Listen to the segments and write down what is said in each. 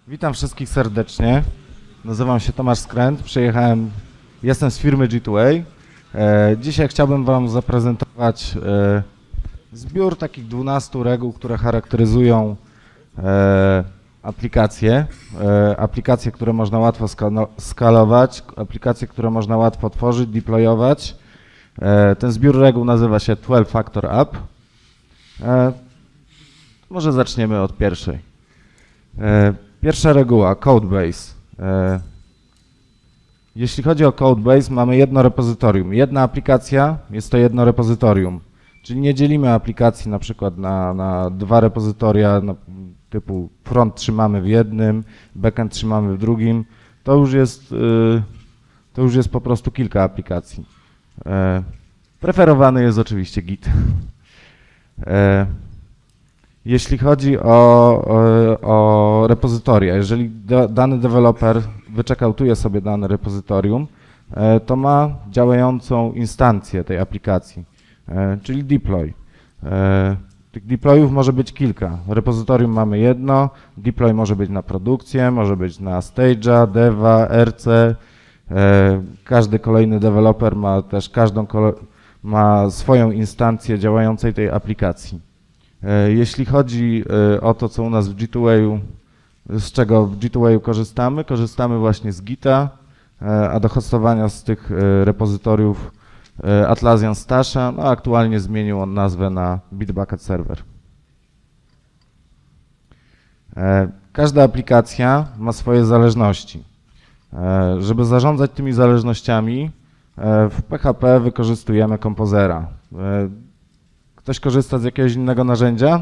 Witam wszystkich serdecznie. Nazywam się Tomasz Skręt. Jestem z firmy G2A. Dzisiaj chciałbym Wam zaprezentować zbiór takich 12 reguł, które charakteryzują aplikacje. Aplikacje, które można łatwo skalować, aplikacje, które można łatwo tworzyć, deployować. Ten zbiór reguł nazywa się 12 Factor App. Może zaczniemy od pierwszej. Pierwsza reguła, Codebase. Jeśli chodzi o Codebase, mamy jedno repozytorium. Jedna aplikacja jest to jedno repozytorium. Czyli nie dzielimy aplikacji na przykład na dwa repozytoria typu front trzymamy w jednym, backend trzymamy w drugim. To już jest po prostu kilka aplikacji. Preferowany jest oczywiście Git. Jeśli chodzi o repozytoria, jeżeli dany deweloper wyczekautuje sobie dane repozytorium, to ma działającą instancję tej aplikacji, czyli deploy. Tych deployów może być kilka. Repozytorium mamy jedno, deploy może być na produkcję, może być na stage'a, deva, RC. Każdy kolejny deweloper ma też ma swoją instancję działającej tej aplikacji. Jeśli chodzi o to, co u nas w G2A, z czego w G2A korzystamy właśnie z Gita, a do hostowania z tych repozytoriów Atlassian Stasha, no aktualnie zmienił on nazwę na Bitbucket Server. Każda aplikacja ma swoje zależności. Żeby zarządzać tymi zależnościami, w PHP wykorzystujemy kompozera. Ktoś korzysta z jakiegoś innego narzędzia?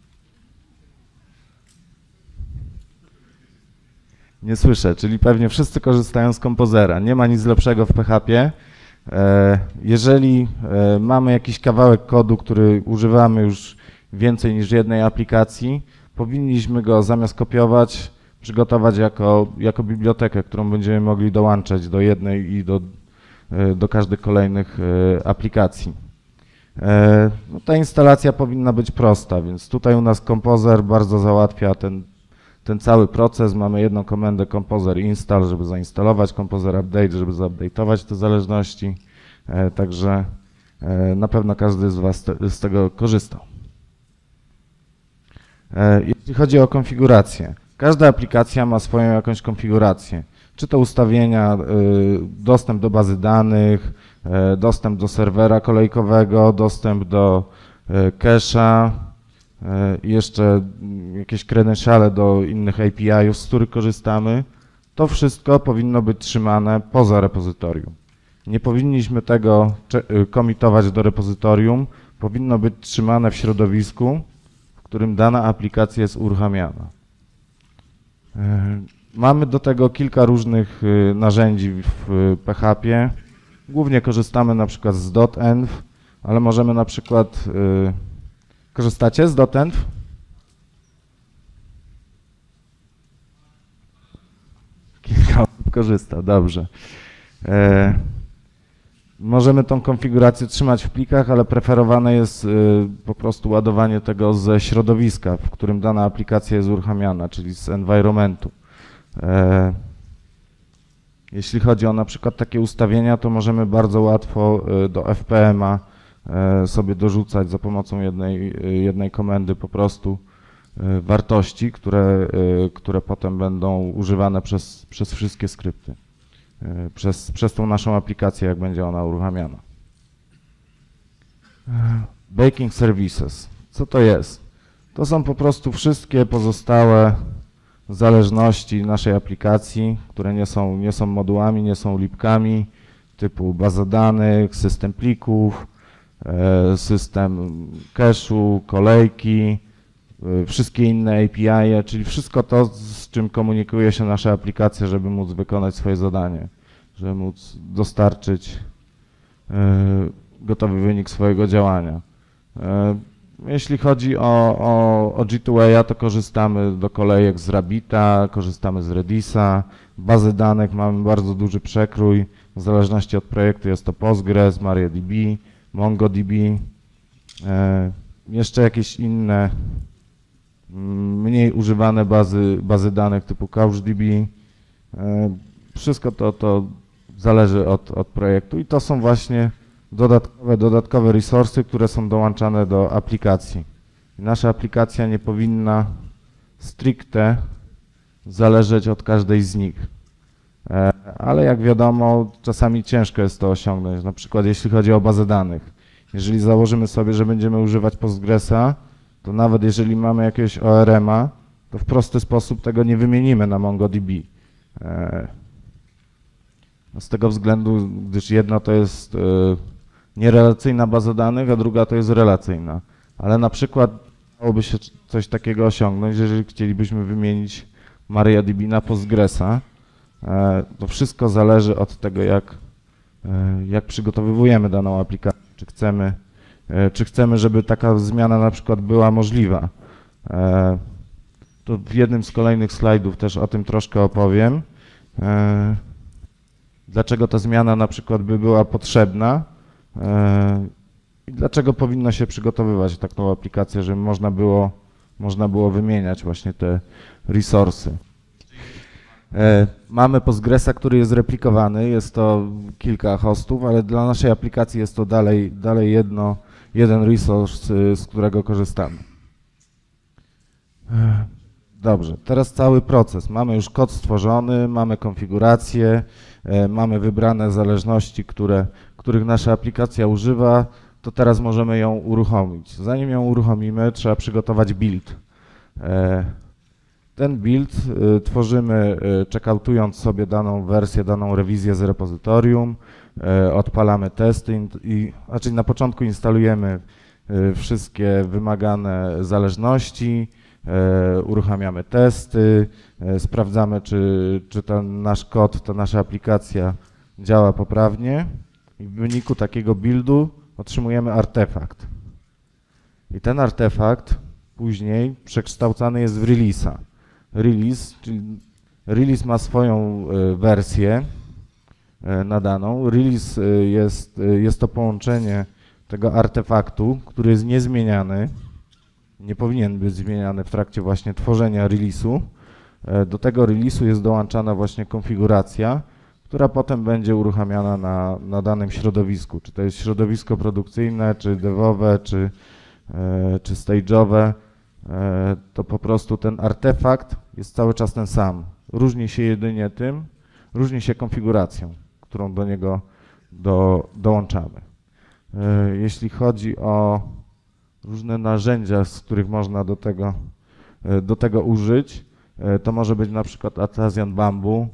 Nie słyszę, czyli pewnie wszyscy korzystają z kompozera. Nie ma nic lepszego w PHP. Jeżeli mamy jakiś kawałek kodu, który używamy już więcej niż jednej aplikacji, powinniśmy go zamiast kopiować, przygotować jako bibliotekę, którą będziemy mogli dołączać do jednej i do każdych kolejnych aplikacji. No, ta instalacja powinna być prosta, więc tutaj u nas Composer bardzo załatwia ten cały proces. Mamy jedną komendę Composer install, żeby zainstalować, Composer update, żeby zupdate'ować te zależności. Także na pewno każdy z Was z tego korzystał. Jeśli chodzi o konfigurację, każda aplikacja ma swoją jakąś konfigurację. Czy to ustawienia, dostęp do bazy danych, dostęp do serwera kolejkowego, dostęp do cache'a, jeszcze jakieś credentiale do innych API-ów, z których korzystamy. To wszystko powinno być trzymane poza repozytorium. Nie powinniśmy tego commitować do repozytorium, powinno być trzymane w środowisku, w którym dana aplikacja jest uruchamiana. Mamy do tego kilka różnych narzędzi w PHP. Głównie korzystamy na przykład z .env, ale możemy na przykład... Korzystacie z .env? Kilka osób korzysta, dobrze. Możemy tą konfigurację trzymać w plikach, ale preferowane jest po prostu ładowanie tego ze środowiska, w którym dana aplikacja jest uruchamiana, czyli z environmentu. Jeśli chodzi o na przykład takie ustawienia, to możemy bardzo łatwo do FPM-a sobie dorzucać za pomocą jednej komendy po prostu wartości, które potem będą używane przez wszystkie skrypty, przez tą naszą aplikację, jak będzie ona uruchamiana. Baking Services. Co to jest? To są po prostu wszystkie pozostałe zależności naszej aplikacji, które nie są modułami, nie są lipkami, typu baza danych, system plików, system cache'u, kolejki, wszystkie inne API, czyli wszystko to, z czym komunikuje się nasza aplikacja, żeby móc wykonać swoje zadanie, żeby móc dostarczyć gotowy wynik swojego działania. Jeśli chodzi o G2A, to korzystamy do kolejek z Rabbita, korzystamy z Redisa. Bazy danych mamy bardzo duży przekrój. W zależności od projektu jest to Postgres, MariaDB, MongoDB. Jeszcze jakieś inne mniej używane bazy danych typu CouchDB. Wszystko to zależy od projektu i to są właśnie dodatkowe resursy, które są dołączane do aplikacji. I nasza aplikacja nie powinna stricte zależeć od każdej z nich. Ale jak wiadomo, czasami ciężko jest to osiągnąć, na przykład jeśli chodzi o bazę danych. Jeżeli założymy sobie, że będziemy używać Postgresa, to nawet jeżeli mamy jakiegoś ORM-a, to w prosty sposób tego nie wymienimy na MongoDB. Z tego względu, gdyż jedno to jest nierelacyjna baza danych, a druga to jest relacyjna. Ale na przykład dałoby się coś takiego osiągnąć, jeżeli chcielibyśmy wymienić MariaDB na Postgresa. To wszystko zależy od tego, jak przygotowujemy daną aplikację. Czy chcemy, żeby taka zmiana na przykład była możliwa. To w jednym z kolejnych slajdów też o tym troszkę opowiem. Dlaczego ta zmiana na przykład by była potrzebna i dlaczego powinno się przygotowywać taką aplikację, żeby można było wymieniać właśnie te resursy. Mamy Postgresa, który jest replikowany, jest to kilka hostów, ale dla naszej aplikacji jest to dalej jeden resource, z którego korzystamy. Dobrze, teraz cały proces. Mamy już kod stworzony, mamy konfigurację, mamy wybrane zależności, których nasza aplikacja używa, to teraz możemy ją uruchomić. Zanim ją uruchomimy, trzeba przygotować build. Ten build tworzymy checkoutując sobie daną wersję, daną rewizję z repozytorium, odpalamy testy, znaczy na początku instalujemy wszystkie wymagane zależności, uruchamiamy testy, sprawdzamy, czy ten nasz kod, ta nasza aplikacja działa poprawnie i w wyniku takiego buildu otrzymujemy artefakt. I ten artefakt później przekształcany jest w release'a. Release ma swoją wersję nadaną. Release jest to połączenie tego artefaktu, który jest niezmieniany, nie powinien być zmieniany w trakcie właśnie tworzenia release'u. Do tego release'u jest dołączana właśnie konfiguracja, która potem będzie uruchamiana na danym środowisku. Czy to jest środowisko produkcyjne, czy devowe, czy stage'owe. To po prostu ten artefakt jest cały czas ten sam. Różni się jedynie tym, różni się konfiguracją, którą do niego dołączamy. Jeśli chodzi o różne narzędzia, z których można do tego użyć, to może być na przykład Atlassian Bamboo,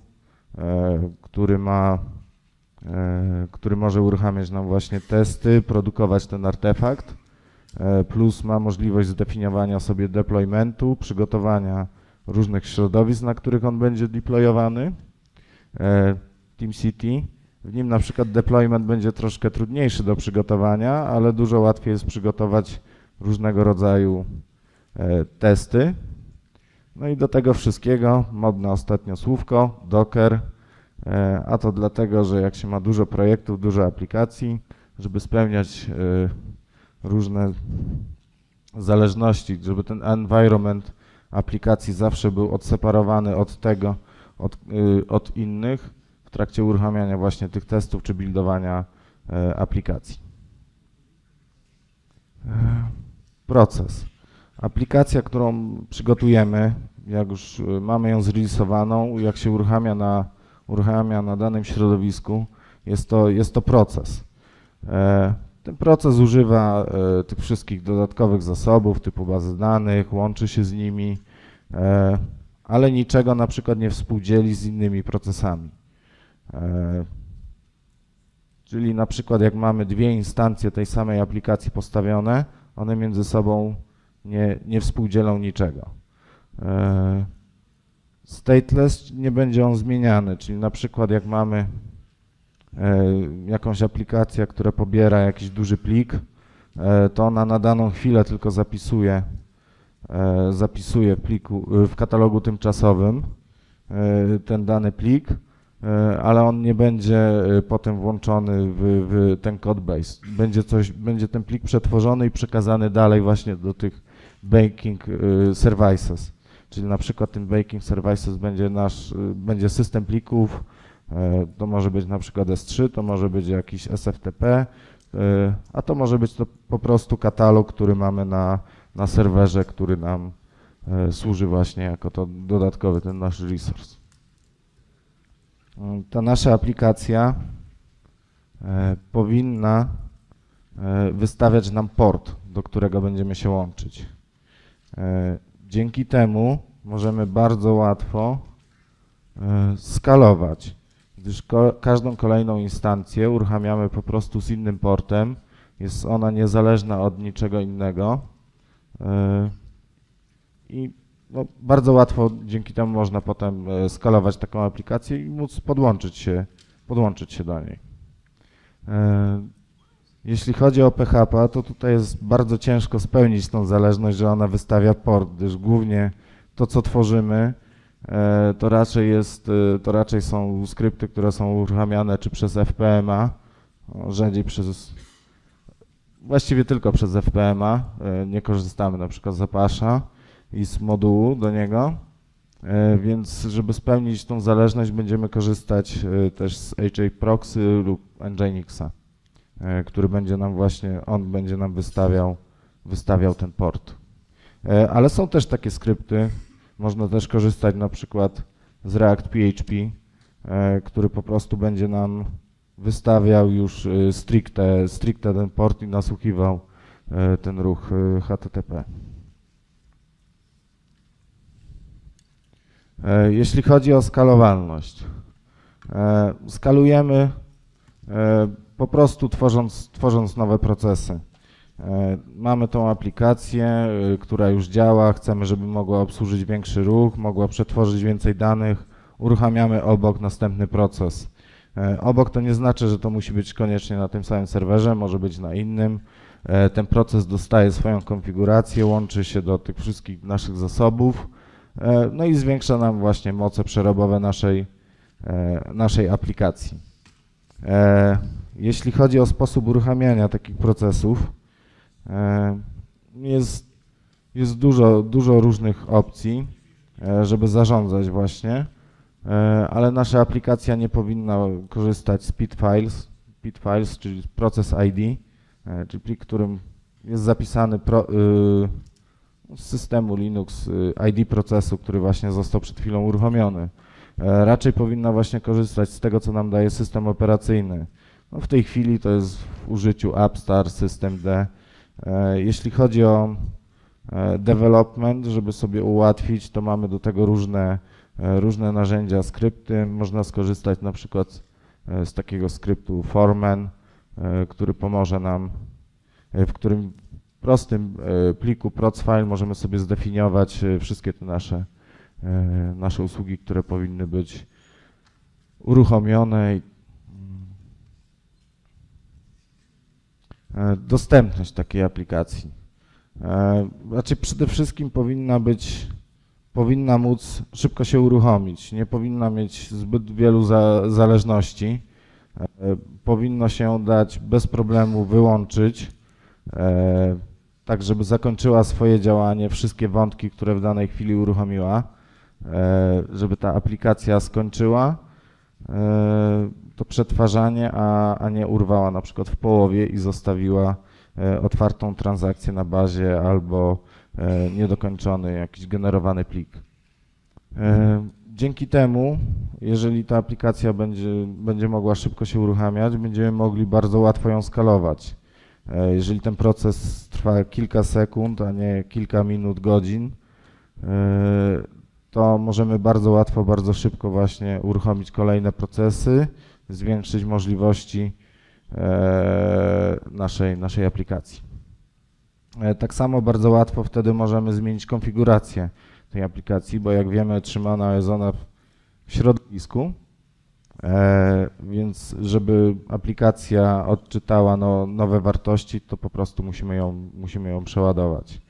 który może uruchamiać nam właśnie testy, produkować ten artefakt, plus ma możliwość zdefiniowania sobie deploymentu, przygotowania różnych środowisk, na których on będzie deployowany. TeamCity, w nim na przykład deployment będzie troszkę trudniejszy do przygotowania, ale dużo łatwiej jest przygotować różnego rodzaju testy. No i do tego wszystkiego modne ostatnio słówko, Docker, a to dlatego, że jak się ma dużo projektów, dużo aplikacji, żeby spełniać różne zależności, żeby ten environment aplikacji zawsze był odseparowany od innych w trakcie uruchamiania właśnie tych testów czy buildowania aplikacji. Proces. Aplikacja, którą przygotujemy, jak już mamy ją zreleasowaną, jak się uruchamia na danym środowisku, jest to proces. Ten proces używa tych wszystkich dodatkowych zasobów typu bazy danych, łączy się z nimi, ale niczego na przykład nie współdzieli z innymi procesami. Czyli na przykład jak mamy dwie instancje tej samej aplikacji postawione, one między sobą nie współdzielą niczego. Stateless nie będzie on zmieniany, czyli na przykład jak mamy jakąś aplikację, która pobiera jakiś duży plik, to ona na daną chwilę tylko zapisuje w katalogu tymczasowym ten dany plik, ale on nie będzie potem włączony w ten codebase. Będzie ten plik przetworzony i przekazany dalej właśnie do tych baking services, czyli na przykład tym baking services będzie system plików, to może być na przykład S3, to może być jakiś SFTP, a to może być to po prostu katalog, który mamy na serwerze, który nam służy właśnie jako to dodatkowy ten nasz resource. Ta nasza aplikacja powinna wystawiać nam port, do którego będziemy się łączyć. Dzięki temu możemy bardzo łatwo skalować, gdyż każdą kolejną instancję uruchamiamy po prostu z innym portem. Jest ona niezależna od niczego innego i no, bardzo łatwo dzięki temu można potem skalować taką aplikację i móc podłączyć się do niej. Jeśli chodzi o PHP, to tutaj jest bardzo ciężko spełnić tą zależność, że ona wystawia port, gdyż głównie to, co tworzymy, to raczej są skrypty, które są uruchamiane czy przez FPMA, rzadziej właściwie tylko przez FPMA, nie korzystamy na przykład z Apache'a i z modułu do niego, więc żeby spełnić tą zależność będziemy korzystać też z HA Proxy lub Nginxa, który będzie nam będzie nam wystawiał ten port. Ale są też takie skrypty, można też korzystać na przykład z React PHP, który po prostu będzie nam wystawiał już stricte ten port i nasłuchiwał ten ruch HTTP. Jeśli chodzi o skalowalność, skalujemy po prostu tworząc nowe procesy. Mamy tą aplikację, która już działa, chcemy, żeby mogła obsłużyć większy ruch, mogła przetworzyć więcej danych, uruchamiamy obok następny proces. Obok to nie znaczy, że to musi być koniecznie na tym samym serwerze, może być na innym. Ten proces dostaje swoją konfigurację, łączy się do tych wszystkich naszych zasobów, no i zwiększa nam właśnie moce przerobowe naszej aplikacji. Jeśli chodzi o sposób uruchamiania takich procesów, jest dużo różnych opcji, żeby zarządzać właśnie, ale nasza aplikacja nie powinna korzystać z PID-files, czyli process ID, czyli plik, którym jest zapisany z systemu Linux ID procesu, który właśnie został przed chwilą uruchomiony. Raczej powinna właśnie korzystać z tego, co nam daje system operacyjny. No w tej chwili to jest w użyciu AppStar, systemd. Jeśli chodzi o development, żeby sobie ułatwić, to mamy do tego różne narzędzia, skrypty. Można skorzystać na przykład z takiego skryptu Foreman, który pomoże nam, w którym prostym pliku procfile możemy sobie zdefiniować wszystkie te nasze usługi, które powinny być uruchomione. Dostępność takiej aplikacji. Raczej przede wszystkim powinna móc szybko się uruchomić, nie powinna mieć zbyt wielu zależności. Powinno się dać bez problemu wyłączyć, tak żeby zakończyła swoje działanie, wszystkie wątki, które w danej chwili uruchomiła, żeby ta aplikacja skończyła to przetwarzanie, a nie urwała na przykład w połowie i zostawiła otwartą transakcję na bazie albo niedokończony jakiś generowany plik. Dzięki temu, jeżeli ta aplikacja będzie mogła szybko się uruchamiać, będziemy mogli bardzo łatwo ją skalować. Jeżeli ten proces trwa kilka sekund, a nie kilka minut, godzin, to możemy bardzo łatwo, bardzo szybko właśnie uruchomić kolejne procesy, zwiększyć możliwości naszej aplikacji. Tak samo bardzo łatwo wtedy możemy zmienić konfigurację tej aplikacji, bo jak wiemy, trzymana jest ona w środowisku, więc żeby aplikacja odczytała nowe wartości, to po prostu musimy ją przeładować.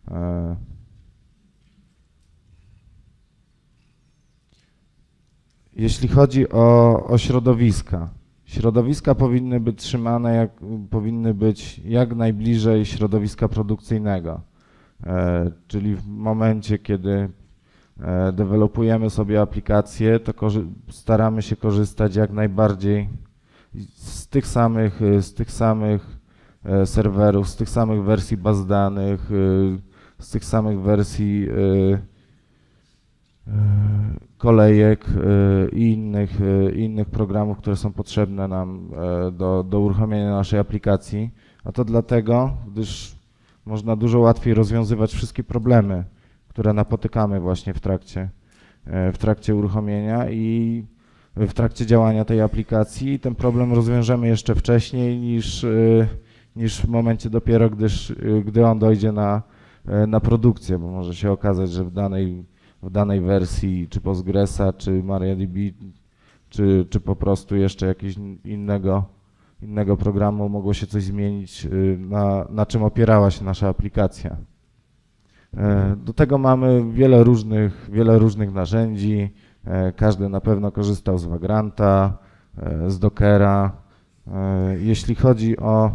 Jeśli chodzi o środowiska powinny być trzymane powinny być jak najbliżej środowiska produkcyjnego. Czyli w momencie, kiedy dewelopujemy sobie aplikację, to staramy się korzystać jak najbardziej z tych samych serwerów, z tych samych wersji baz danych, z tych samych wersji kolejek i innych programów, które są potrzebne nam do uruchomienia naszej aplikacji. A to dlatego, gdyż można dużo łatwiej rozwiązywać wszystkie problemy, które napotykamy właśnie w trakcie uruchomienia i w trakcie działania tej aplikacji. Ten problem rozwiążemy jeszcze wcześniej niż w momencie dopiero, gdy on dojdzie na produkcję, bo może się okazać, że w danej wersji czy Postgresa, czy MariaDB, czy po prostu jeszcze jakiegoś innego programu mogło się coś zmienić, na czym opierała się nasza aplikacja. Do tego mamy wiele różnych narzędzi. Każdy na pewno korzystał z Vagranta, z Dockera. Jeśli chodzi o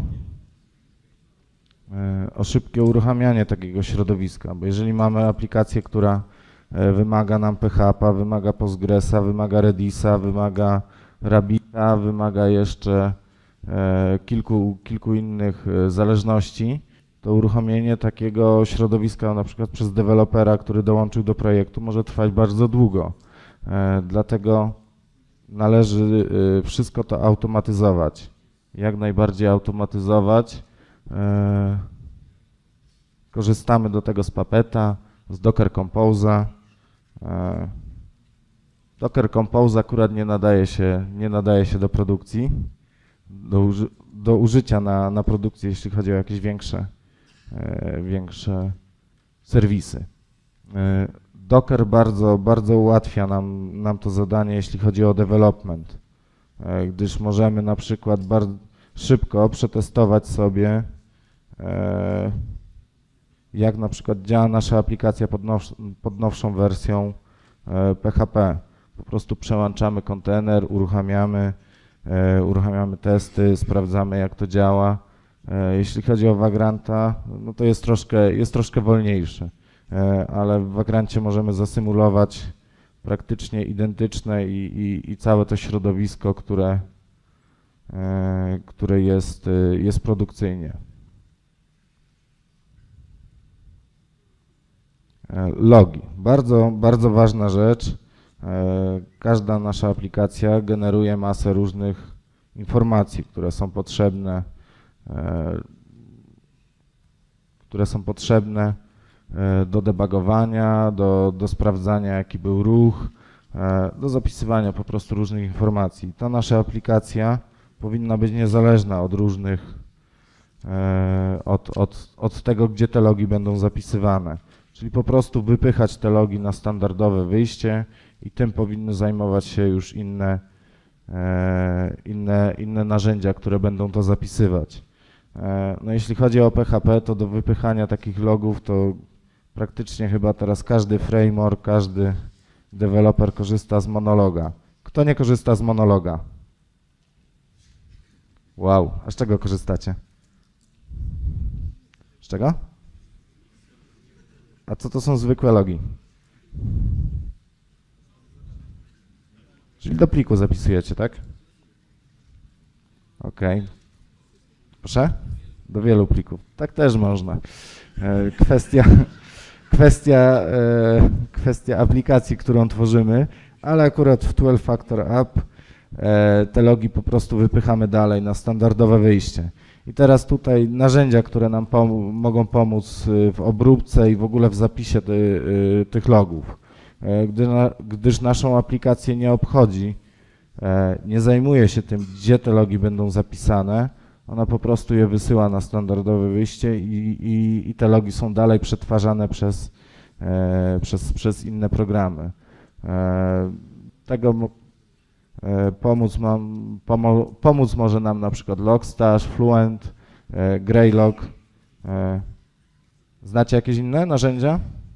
szybkie uruchamianie takiego środowiska, bo jeżeli mamy aplikację, która wymaga nam PHP, wymaga Postgresa, wymaga Redisa, wymaga Rabbita, wymaga jeszcze kilku innych zależności, to uruchomienie takiego środowiska na przykład przez dewelopera, który dołączył do projektu, może trwać bardzo długo. Dlatego należy wszystko to automatyzować, jak najbardziej automatyzować. Korzystamy do tego z Puppeta, z Docker Compose'a. Docker Compose akurat nie nadaje się do produkcji, do użycia na produkcji, jeśli chodzi o jakieś większe serwisy. Docker bardzo ułatwia nam to zadanie, jeśli chodzi o development, gdyż możemy na przykład bardzo szybko przetestować sobie, jak na przykład działa nasza aplikacja pod nowszą wersją PHP. Po prostu przełączamy kontener, uruchamiamy testy, sprawdzamy, jak to działa. Jeśli chodzi o Vagranta, no to jest troszkę wolniejszy, ale w Vagrancie możemy zasymulować praktycznie identyczne i całe to środowisko, które jest produkcyjnie. Logi. Bardzo ważna rzecz. Każda nasza aplikacja generuje masę różnych informacji, które są potrzebne do debugowania, do sprawdzania, jaki był ruch, do zapisywania po prostu różnych informacji. Ta nasza aplikacja powinna być niezależna od od tego, gdzie te logi będą zapisywane. Czyli po prostu wypychać te logi na standardowe wyjście i tym powinny zajmować się już inne narzędzia, które będą to zapisywać. No jeśli chodzi o PHP, to do wypychania takich logów to praktycznie chyba teraz każdy framework, każdy deweloper korzysta z Monologa. Kto nie korzysta z Monologa? Wow, a z czego korzystacie? Z czego? A co to są zwykłe logi? Czyli do pliku zapisujecie, tak? Okej. Proszę? Do wielu plików. Tak też można. Kwestia aplikacji, którą tworzymy, ale akurat w 12-Factor App te logi po prostu wypychamy dalej na standardowe wyjście. I teraz tutaj narzędzia, które nam mogą pomóc w obróbce i w ogóle w zapisie tych logów. Gdyż naszą aplikację nie obchodzi, nie zajmuje się tym, gdzie te logi będą zapisane, ona po prostu je wysyła na standardowe wyjście i te logi są dalej przetwarzane przez inne programy. Tego pomóc może nam na przykład Logstash, Fluent, Greylog. Znacie jakieś inne narzędzia?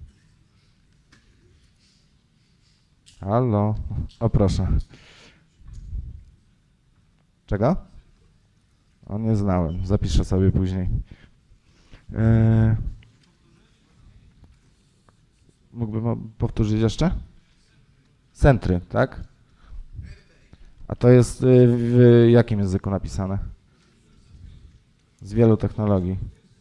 Halo? O proszę. Czego? O, nie znałem. Zapiszę sobie później. Mógłbym powtórzyć jeszcze? Sentry, tak? A to jest w jakim języku napisane? Z wielu technologii.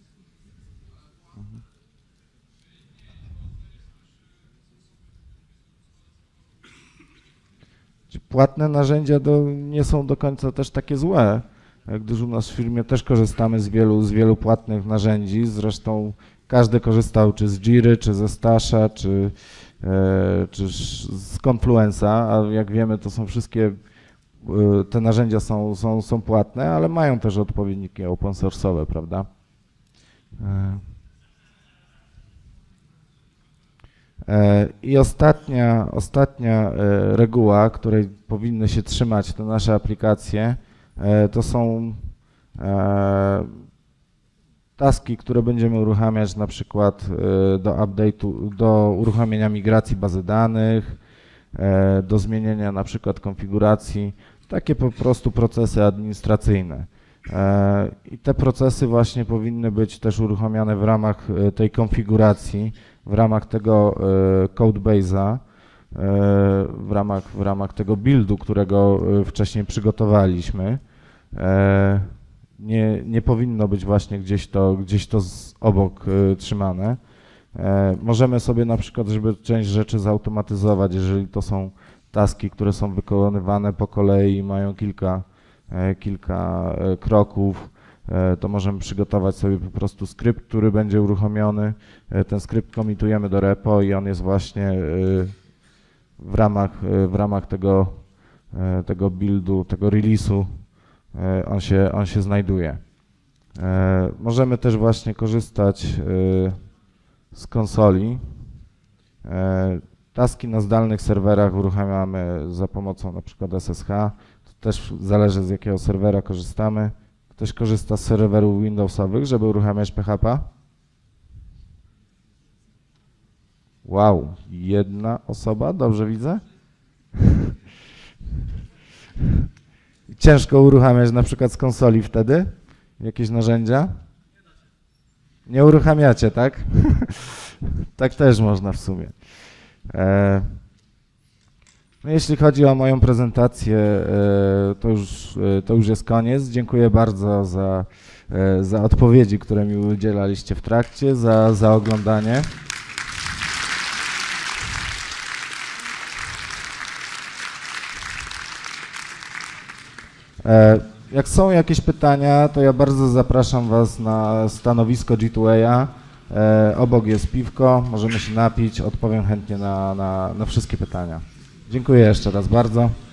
Płatne narzędzia nie są do końca też takie złe, gdyż u nas w firmie też korzystamy z wielu płatnych narzędzi. Zresztą każdy korzystał czy z Jiry, czy ze Stasha, czy z Confluence'a, a jak wiemy, to są wszystkie, te narzędzia są płatne, ale mają też odpowiedniki open source'owe, prawda? I ostatnia reguła, której powinny się trzymać te nasze aplikacje, to są taski, które będziemy uruchamiać na przykład do uruchomienia migracji bazy danych, do zmienienia na przykład konfiguracji, takie po prostu procesy administracyjne. I te procesy właśnie powinny być też uruchamiane w ramach tej konfiguracji, w ramach tego codebase'a, w ramach tego buildu, którego wcześniej przygotowaliśmy. Nie powinno być właśnie gdzieś to obok trzymane. Możemy sobie na przykład, żeby część rzeczy zautomatyzować, jeżeli to są taski, które są wykonywane po kolei i mają kilka kroków, to możemy przygotować sobie po prostu skrypt, który będzie uruchomiony. Ten skrypt komitujemy do repo i on jest właśnie w ramach tego buildu, tego release'u, on się znajduje. Możemy też właśnie korzystać z konsoli. Taski na zdalnych serwerach uruchamiamy za pomocą na przykład SSH. To też zależy, z jakiego serwera korzystamy. Ktoś korzysta z serwerów Windowsowych, żeby uruchamiać PHP? Wow, jedna osoba, dobrze widzę? Ciężko uruchamiać na przykład z konsoli wtedy? Jakieś narzędzia? Nie uruchamiacie, tak? Tak też można w sumie. No jeśli chodzi o moją prezentację, to już jest koniec. Dziękuję bardzo za odpowiedzi, które mi udzielaliście w trakcie, za oglądanie. Jak są jakieś pytania, to ja bardzo zapraszam Was na stanowisko G2A. Obok jest piwko, możemy się napić, odpowiem chętnie na wszystkie pytania. Dziękuję jeszcze raz bardzo.